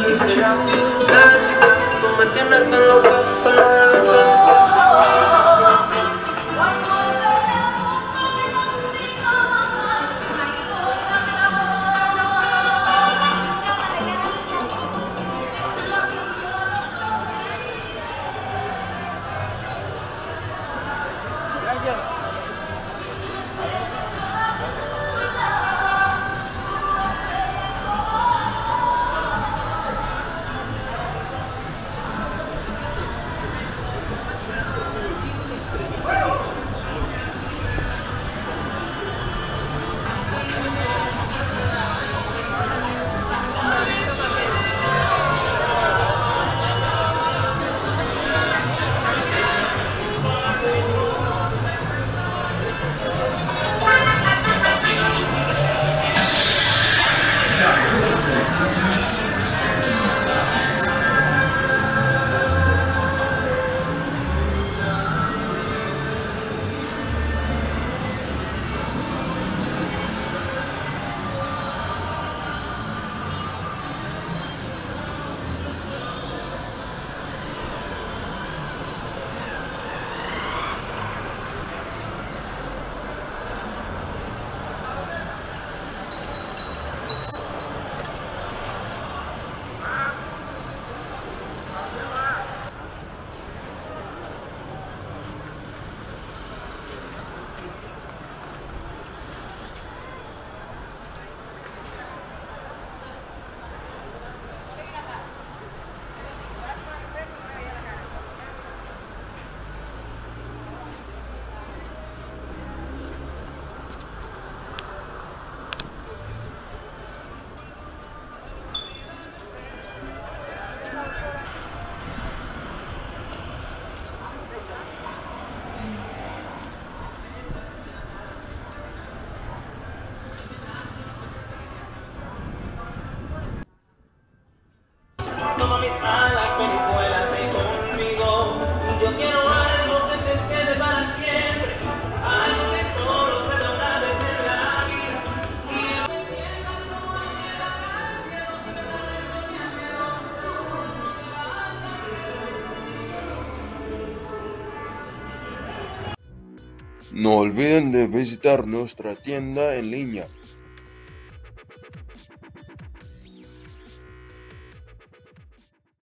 Tú me tienes tan loca, solo de verte. Toma mis alas, ven y vuélate conmigo. Yo quiero algo que se quede para siempre, algo que solo se da una vez en la vida. Quiero que sientas como quiera al cielo, si me das soñando, tú no vas a ver. No olviden de visitar nuestra tienda en línea